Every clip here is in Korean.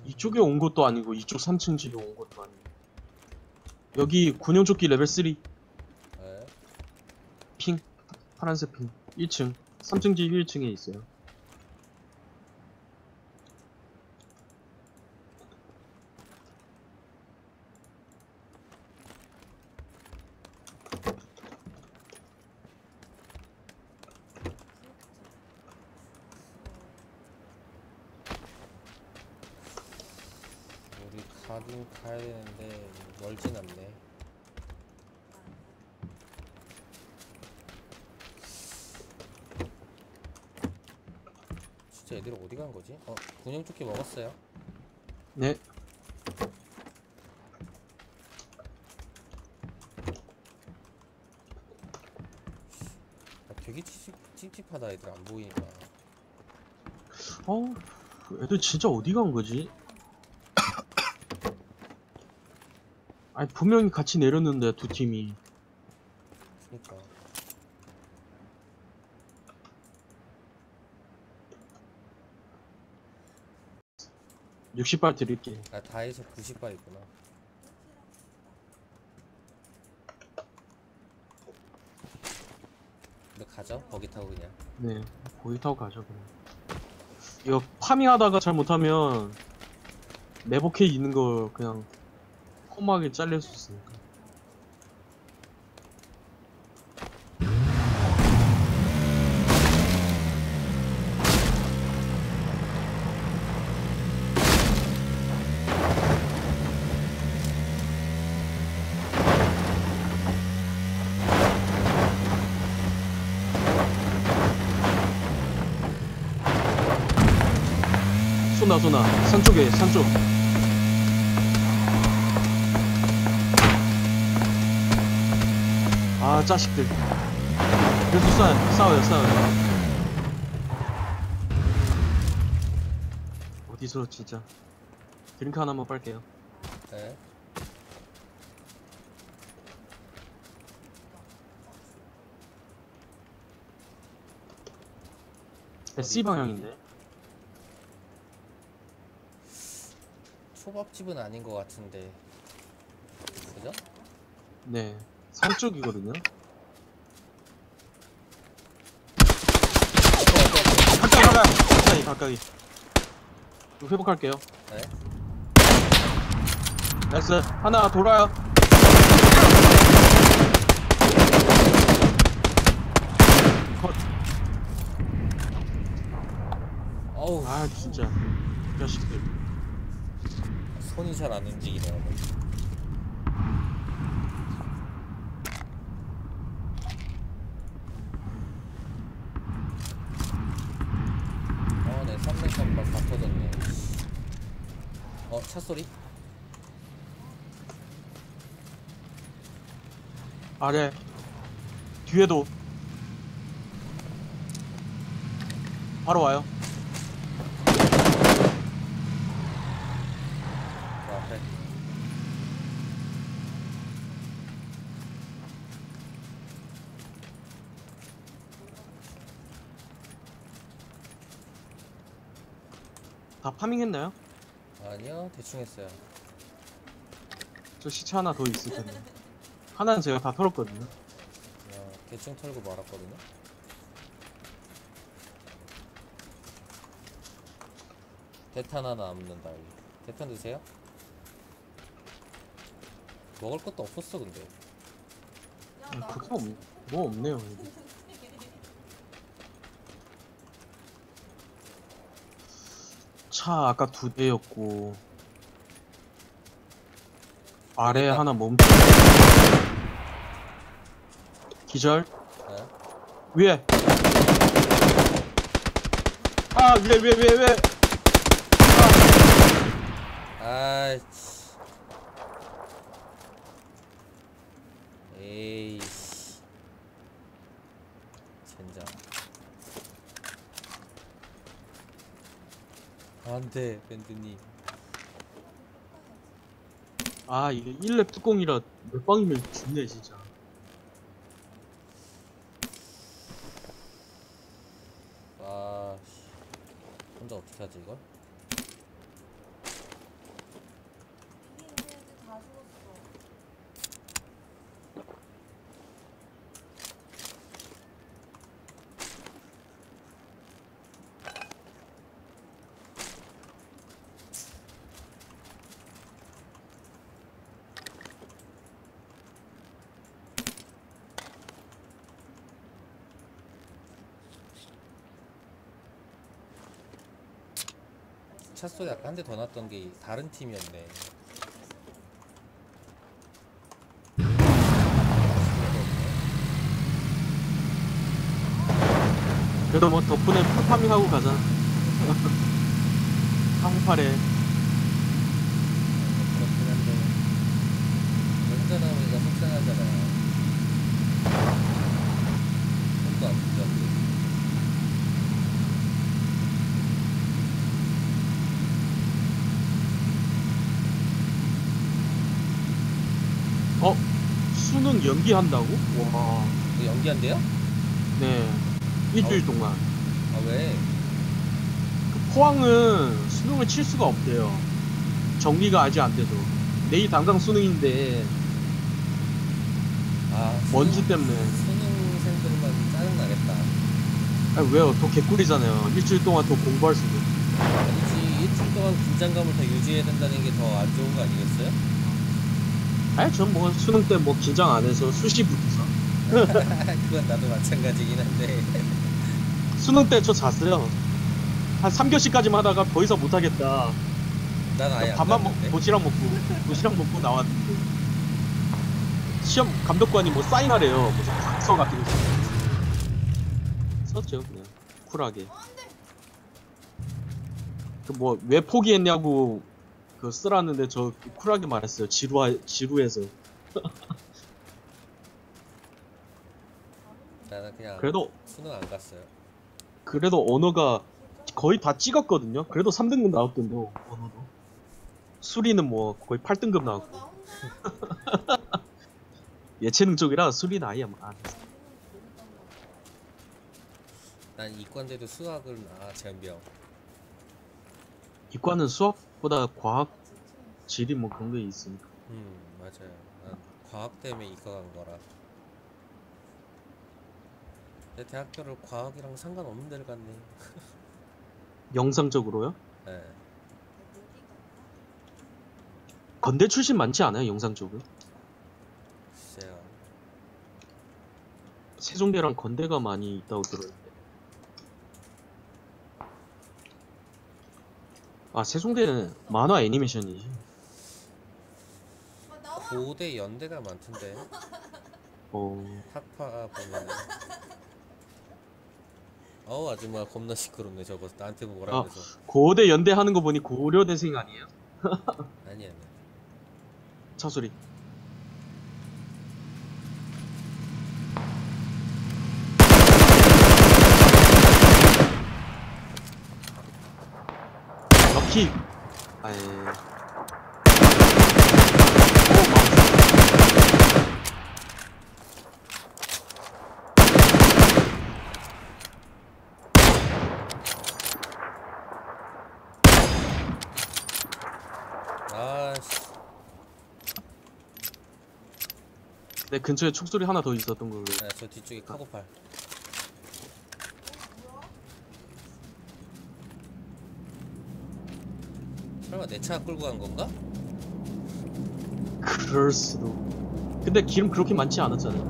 이쪽에 온 것도 아니고 이쪽 3층 집에 온 것도 아니고. 여기 군용조끼 레벨 3 네. 핑 파란색 핑 1층 3층 집 1층에 있어요. 우리 가긴 가야 되는데 멀진 않네. 진짜 애들 어디 간 거지? 군용조끼 먹었어요? 네. 되게 찝찝하다. 애들 안 보이니까. 애들 진짜 어디 간 거지? 아니 분명히 같이 내렸는데 두 팀이. 그니까 60발 드릴게. 다 해서 90발 있구나. 근데 가죠? 버기 타고 그냥. 네, 거기 타고 가죠 그냥. 이거 파밍하다가 잘못하면 내복해 있는 거 그냥 콤하게 잘릴 수 있으니까. 쏘나 산쪽에 산쪽. 아 자식들. 그래도 싸워요. 어디서 진짜. 드링크 하나만 빨게요. 네. C 방향인데. 초밥집은 아닌 것 같은데. 그죠? 네, 산쪽이거든요. 가까이. 이거 회복할게요. 네. 나이스. 하나 돌아요. 컷. 어우, 아 진짜 이 자식들. 손이 잘 안 움직이네요. 네, 300발 다 터졌네. 차 소리? 아래 뒤에도 바로 와요. 그 앞에. 다 파밍했나요? 아니요, 대충 했어요. 저 시체 하나 더 있을 텐데. 하나는 제가 다 털었거든요. 대충 털고 말았거든요. 대탄 하나 남는다. 여기. 대탄 드세요? 먹을 것도 없었어 근데. 그게 뭐 없네요. 여기. 차 아까 2대였고 아래에 여기다. 하나 멈춰. 기절. 네? 위에. 아 위에. 아이씨. 에이씨. 젠장. 안돼 밴드님. 아 이게 1렙 뚜껑이라 몇 방이면 죽네 진짜. 아 혼자 어떻게 하지 이걸? 차 속에 아까 한 대 더 났던 게 다른 팀이었네. 그래도 뭐 덕분에 풀파밍하고 가자. 한팔에 그렇긴 한데 혼자 나오니까 속상하잖아. 손도 안 붙잡고. 수능 연기한다고? 와, 이거 연기한대요? 네, 일주일 동안. 아 왜? 그 포항은 수능을 칠 수가 없대요. 정리가 아직 안 돼서. 내일 당장 수능인데 아 먼지 때문에. 수능생들만 짜증나겠다. 아, 왜요? 더 개꿀이잖아요. 일주일 동안 더 공부할 수 있는. 아니지, 일주일 동안 긴장감을 더 유지해야 된다는 게 더 안 좋은 거 아니겠어요? 아니, 전 뭐 수능 때 뭐 긴장 안 해서 수시 붙어서. 그건 나도 마찬가지긴 한데. 수능 때 저 잤어요. 한 3교시까지만 하다가 더 이상 못하겠다. 난 아예 안 밥만 갔는데. 도시락 먹고 나왔는데. 시험 감독관이 뭐 사인하래요. 무슨 각서 같은 거. 썼죠, 그냥. 쿨하게. 그 뭐, 왜 포기했냐고 그 쓰라는데 저 쿨하게 말했어요. 지루해서. 나는 그냥 그래도 수능 안 갔어요. 언어가 거의 다 찍었거든요. 그래도 3등급 나왔던데, 언어도. 수리는 뭐 거의 8등급 나왔고. 예체능 쪽이라 수리는 아예 안 했어. 난 이과인데도 수학은 젬병. 이과는 수학보다 과학 질이 뭐 그런 게 있으니까. 맞아요. 난 과학 때문에 이과 간 거라. 내 대학교를 과학이랑 상관없는 데를 갔네. 영상적으로요? 네. 건대 출신 많지 않아요, 영상 쪽은? 글쎄요. 세종대랑 건대가 많이 있다고 들었는데. 아, 세종대는 만화 애니메이션이지. 고대 연대가 많던데. 어, 학파 보면은. 아줌마 겁나 시끄럽네 저거. 나한테 뭐라 아, 그래서. 고대 연대 하는 거 보니 고려대생 아니에요? 아니야. 차 소리. 럭키. 아예. 아씨. 내 근처에 총소리 하나 더 있었던 걸로. 저 뒤쪽에 카고팔. 설마 내 차 끌고 간 건가? 그럴 수도. 근데 기름 그렇게 많지 않았잖아요.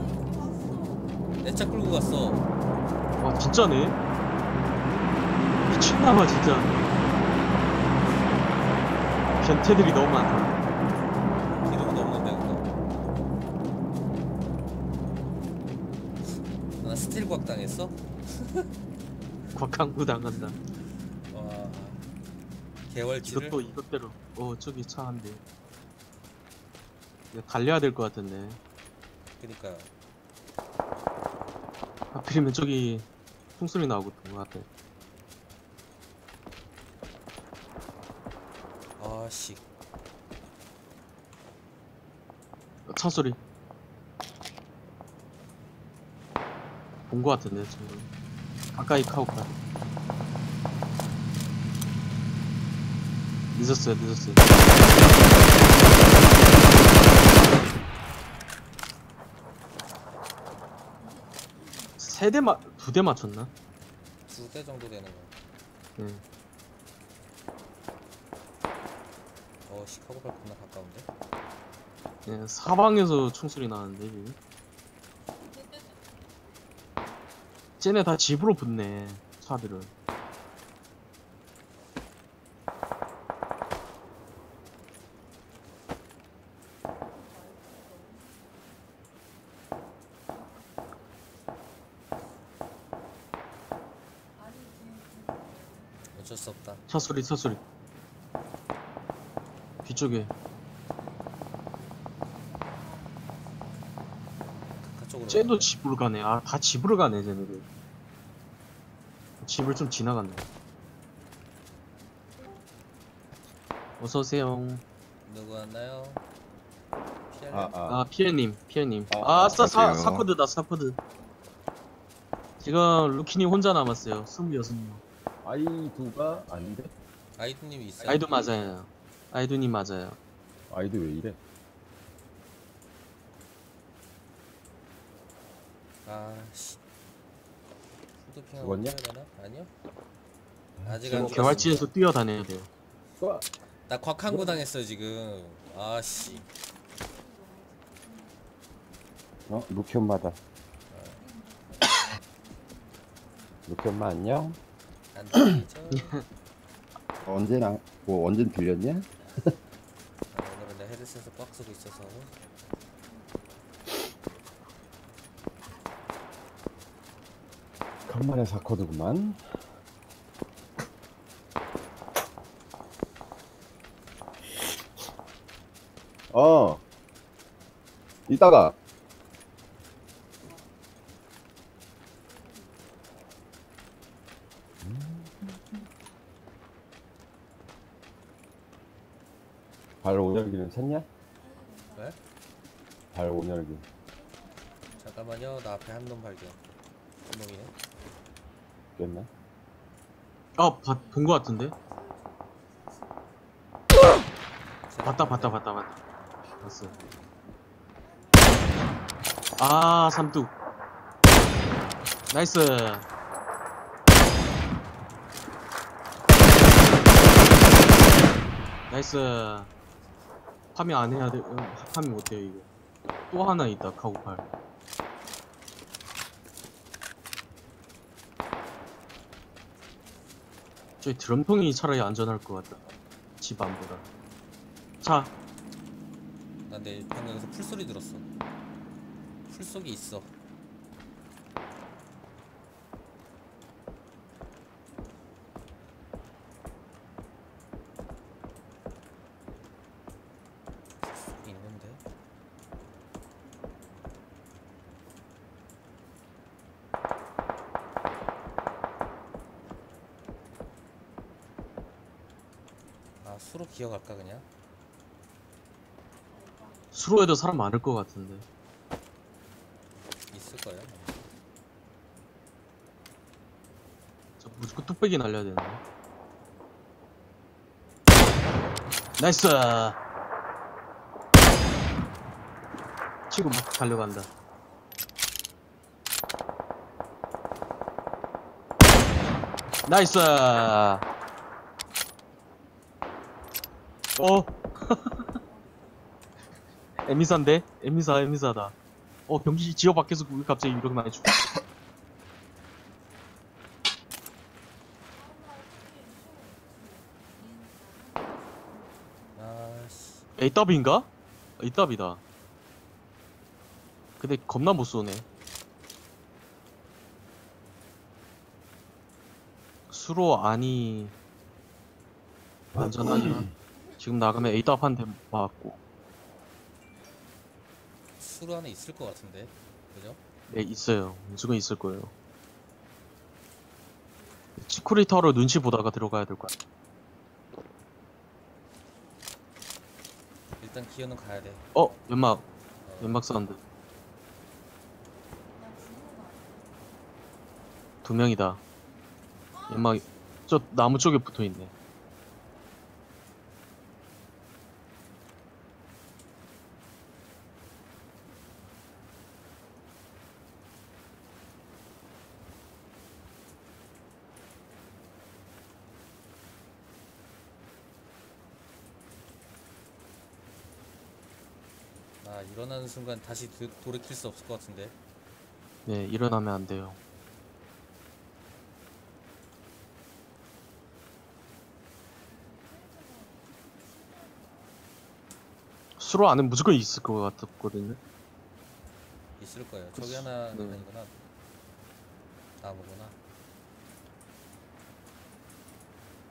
내 차 끌고 갔어. 와, 진짜네. 미친나봐, 진짜. 변태들이 너무 많다. 기름 넘는데 그거. 나 스틸 곽 당했어? 곽강구 당한다. 와. 개월치를? 이것도 이것대로. 저기 차 한 대. 이거 달려야 될 것 같은데. 그니까요. 하필이면 저기 총소리 나오고 있던 것 같아. 아씨. 차 소리. 본 것 같은데, 지금. 가까이 카우카. 늦었어요. 두 대 맞췄나? 2대 정도 되는 거. 네. 시카고발 겁나 가까운데? 네, 사방에서 총소리 나는데, 지금. 쟤네 다 집으로 붙네, 차들은. 어쩔 수 없다. 차 소리 뒤쪽에. 그쪽으로. 쟤도 가야 돼. 집으로 가네. 아, 다 집으로 가네, 쟤네들. 집을 좀 지나갔네. 어서오세요. 누구 왔나요? 피할래? 아, 피해님. 아, 아, 안녕하세요. 사코드다, 사코드. 지금 루키님 혼자 남았어요. 26명. 아이두가 아닌데? 아이드님이 있어요? 아이도 맞아요. 아이도님 맞아요. 아이두 왜 이래? 아씨. 후드핑하고 죽었냐? 해야 되나? 아니요. 아직 지금 안 개활지에서 죽었습니다. 뛰어다녀야 돼요. 쏴! 나 곽한구 당했어 지금. 아씨. 루키 엄마다. 루키 엄마 안녕? 안 들리죠? 언젠 들렸냐? 오늘은 내 헤드셋을 꽉 쓰고 있어서. 간만에 사코드구만. 이따가 발 온열기는 샜냐? 왜? 발 온열기. 잠깐만요. 나 앞에 한 놈 발견. 한 놈이네. 깼나? 아, 본 거 같은데? 봤다. 봤어. 아, 삼뚝. 나이스. 나이스. 파밍 안 해야 돼. 파밍 못해요, 이거. 또 하나 있다, 카고팔. 저기 드럼통이 차라리 안전할 것 같다. 집 안보다. 자, 난 내 방금 여기서 풀소리 들었어. 풀속이 있어. 있는데? 아, 수로 기어갈까 그냥? 수로에도 사람 많을 것 같은데. 있을 거예요. 저 무조건 뚝배기 날려야 되는데. 나이스! 치고 막 달려간다. 나이스! 에미사인데? 에미사다. 경기 지역 밖에서 왜 갑자기 이렇게 많이 죽어? 아씨. A더비인가? A더비다. 근데 겁나 못 쏘네. 수로 아니 안전하냐? 지금 나가면 A더비 한 대 맞고. 수로 안에 있을 것 같은데, 그죠? 네, 있어요. 무조건 있을 거예요. 치쿠리터로 눈치 보다가 들어가야 될 것 같아. 일단 기어는 가야 돼. 연막 사운드. 두 명이다. 연막, 저 나무 쪽에 붙어 있네. 아, 일어나는 순간 다시 돌이킬 수 없을 것 같은데. 네, 일어나면 안 돼요. 수로 안에 무조건 있을 것 같았거든요. 있을 거예요. 저기 하나 네. 아니구나. 나무구나.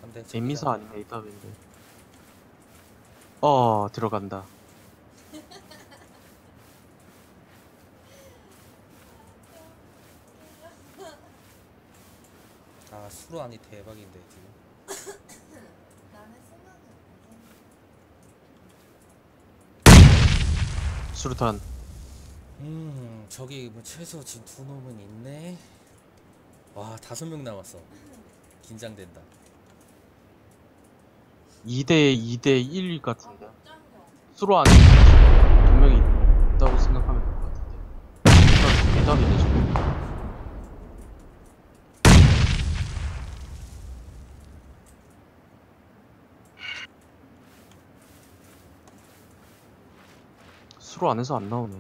근데 엠미사 아니면 에이답인데. 들어간다. 아 수로안이 대박인데 지금. 나는 생각이 수류탄. 저기 뭐 최소 지금 두 놈은 있네. 와 5명 남았어. 긴장된다. 2대 2대 1 같은데. 안 짱겨. 수로 안에 2명이 있다고 생각하면 될 것 같은데. 에이답이네 지금. 수로 안에서 안 나오네.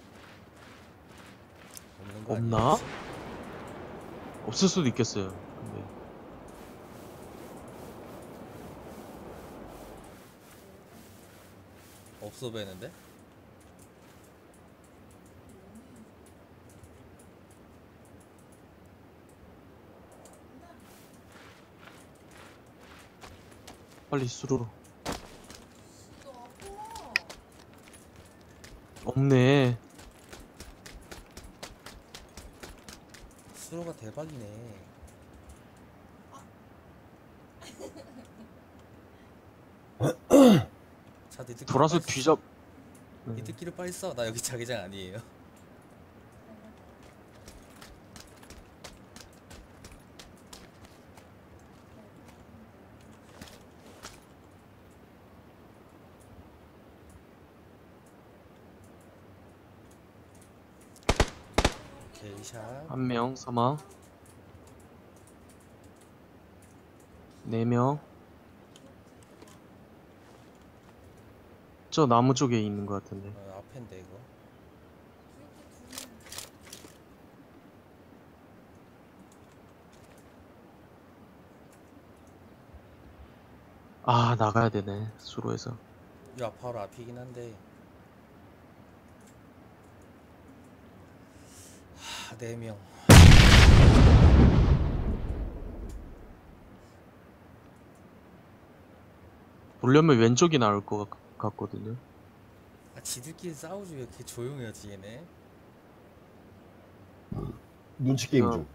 없는 거 없나? 아니겠어? 없을 수도 있겠어요. 근데 없어 보이는데? 빨리 수로로. 너 아파. 없네. 수로가 대박이네. 자 니들끼리 돌아서 빨리 뒤잡. 니들끼리 빨리 써. 나 여기 자기장 아니에요. 게이샵. 한 명 사망. 4명. 저 나무 쪽에 있는 것 같은데. 앞인데 이거. 아, 나가야 되네. 수로에서. 야 바로 앞이긴 한데. 하, 4명. 보려면 왼쪽이 나올 것 같거든요. 아 지들끼리 싸우지 왜 이렇게 조용해지 얘네. 눈치 게임 어. 중.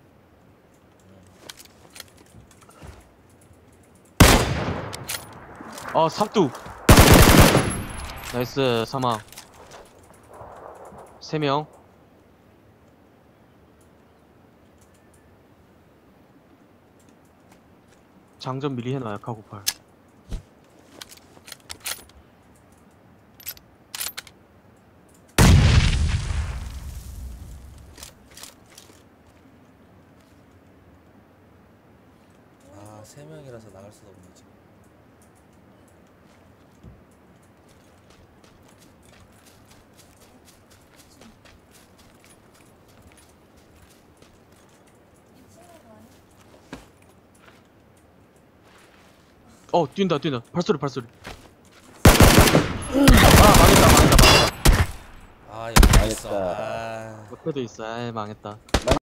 삼뚝. 나이스, 사망. 3명. 장전 미리 해놔요, 카고팔. 아 3명이라서 나갈 수도 없네 지금. 뛴다. 발소리. 망했다. 아 여기 있어. 망했다. 아. 옆에도 있어. 망했다.